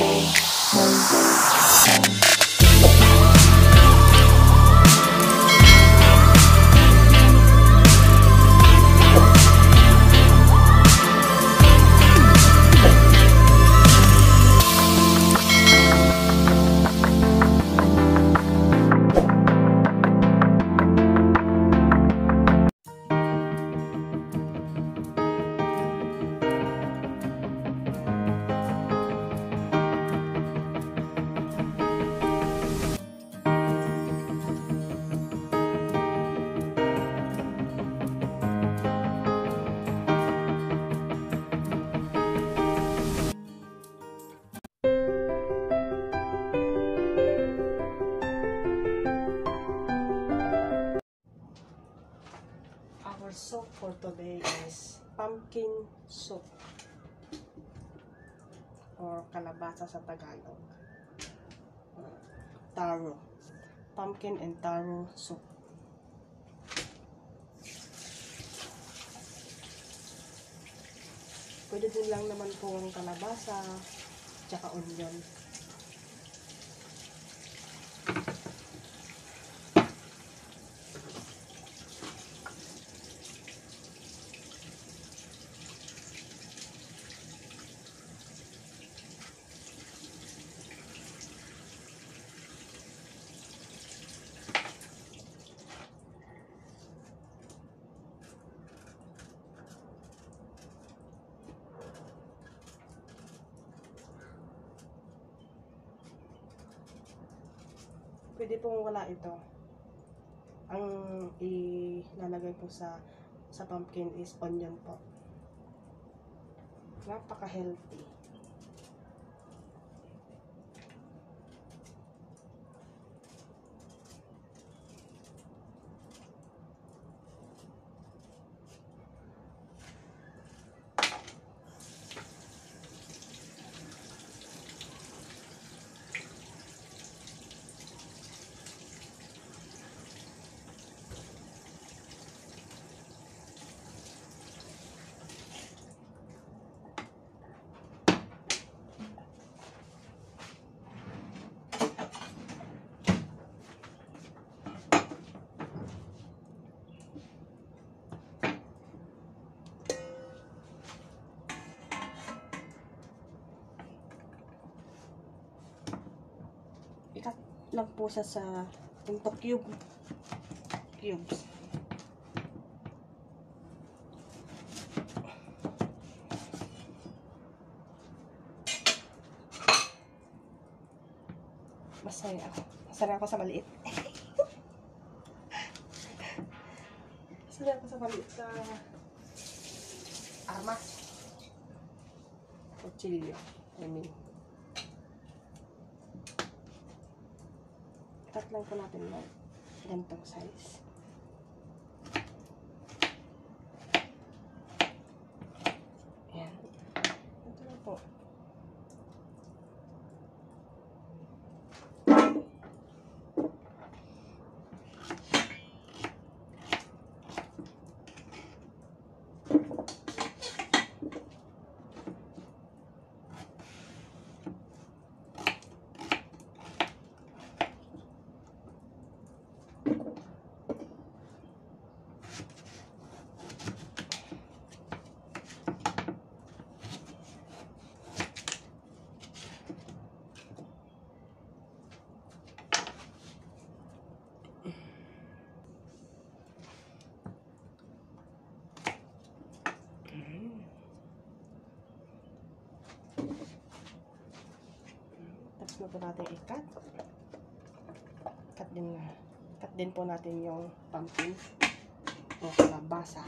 Our soup for today is pumpkin soup or kalabasa sa Tagalog. Taro. Pumpkin and taro soup. Pwede din lang naman pong kalabasa tsaka onion. Pwede pong wala ito. Ang ilalagay po sa pumpkin is onion po. Napaka-healthy. Ikat lang po siya sa cubes. Masaya ako. Masaya ako sa maliit. Masaya ako sa maliit sa arma. Kutsilyo. Cut lang po natin ng ganitong size. Ayan. Ito lang po. Tapos na po natin i-cut. Cut din po natin yung pumpkin o kalabasa.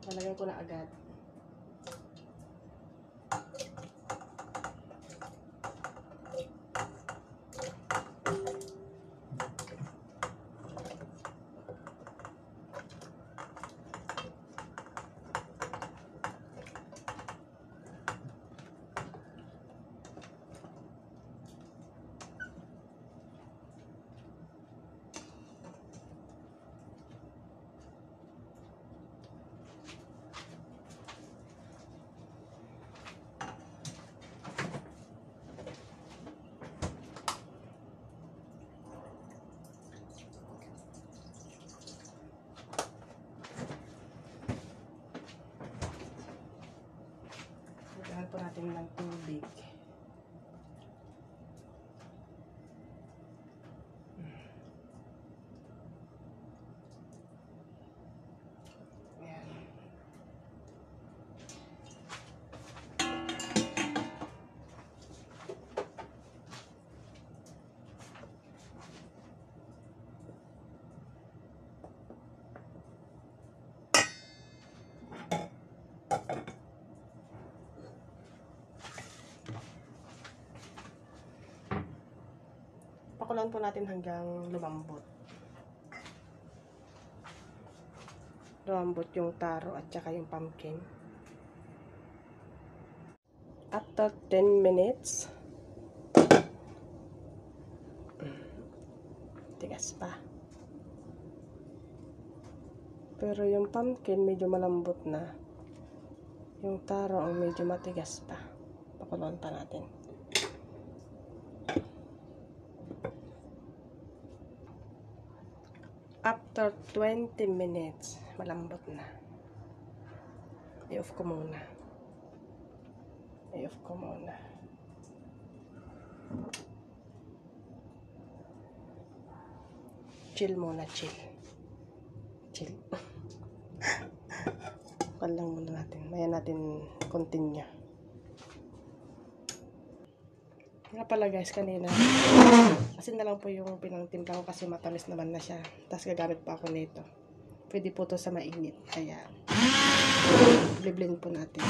Lalagyan ko na agad. Lagyan po natin ng tubig. Ayan. Pakulan po natin hanggang lumambot. Lumambot yung taro at saka yung pumpkin. After 10 minutes, tigas pa. Pero yung pumpkin medyo malambot na. Yung taro ang medyo matigas pa. Pakulan pa natin. After 20 minutes, malambot na. I-off ko muna. I-off ko muna. Chill muna, chill. Chill. Kan lang muna natin. Maya natin continue. Nga pala guys, kanina asin na lang po yung pinangtimpla ko kasi matamis naman na siya. Tapos gagamit pa ako nito. Pwede po to sa mainit. Kaya blend po natin.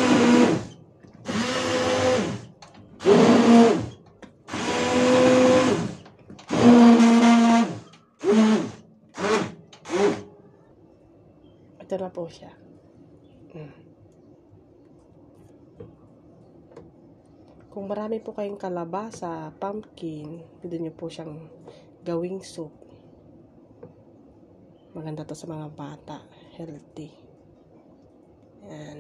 Ito na po siya. Kung marami po kayong kalabasa, pumpkin, pwede nyo po siyang gawing soup. Maganda to sa mga bata. Healthy. Ayan.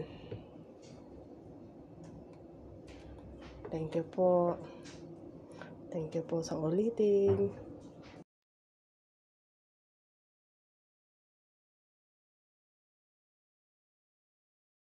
Thank you po. Thank you po sa ulitin.